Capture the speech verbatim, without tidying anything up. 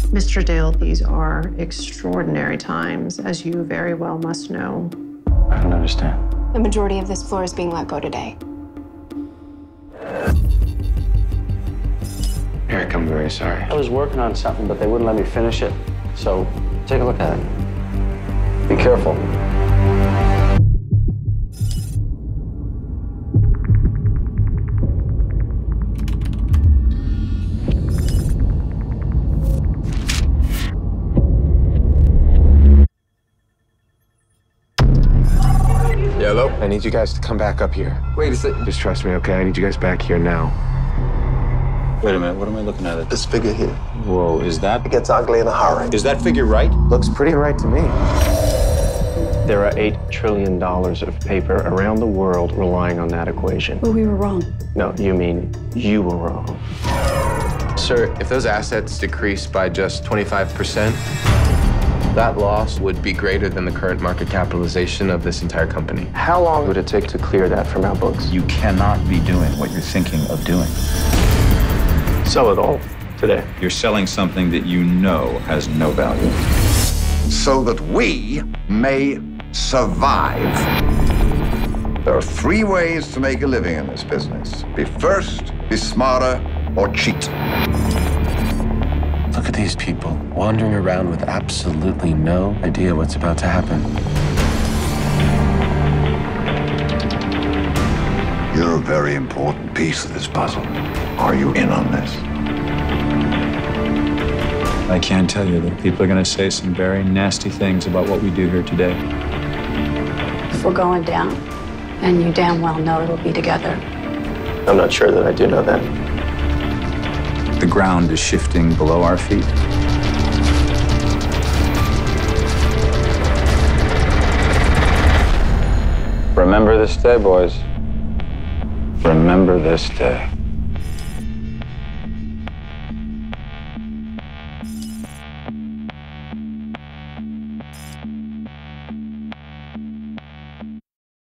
Mister Dale, these are extraordinary times, as you very well must know. I don't understand. The majority of this floor is being let go today. Eric, I'm very sorry. I was working on something, but they wouldn't let me finish it. So take a look at it. Be careful. Hello? I need you guys to come back up here. Wait a second. Just trust me, okay? I need you guys back here now. Wait a minute, what am I looking at? This figure here. Whoa, is that? It gets ugly in a hurry. Is that figure right? Looks pretty right to me. There are eight trillion dollars of paper around the world relying on that equation. But we were wrong. No, you mean you were wrong. Sir, if those assets decrease by just twenty-five percent, that loss would be greater than the current market capitalization of this entire company. How long would it take to clear that from our books? You cannot be doing what you're thinking of doing. Sell it all today. You're selling something that you know has no value. So that we may survive. There are three ways to make a living in this business. Be first, be smarter, or cheat. Look at these people wandering around with absolutely no idea what's about to happen. You're a very important piece of this puzzle. Are you in on this? I can tell you that people are going to say some very nasty things about what we do here today. If we're going down, and you damn well know it'll be together. I'm not sure that I do know that. The ground is shifting below our feet. Remember this day, boys. Remember this day.